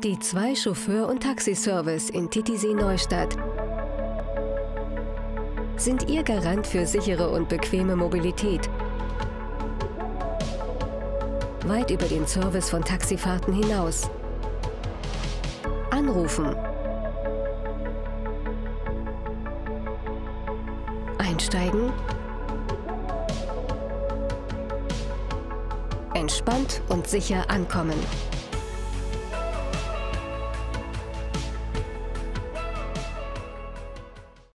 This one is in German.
Die 2 Chauffeur- und Taxiservice in Titisee Neustadt sind Ihr Garant für sichere und bequeme Mobilität. Weit über den Service von Taxifahrten hinaus. Anrufen. Einsteigen. Entspannt und sicher ankommen.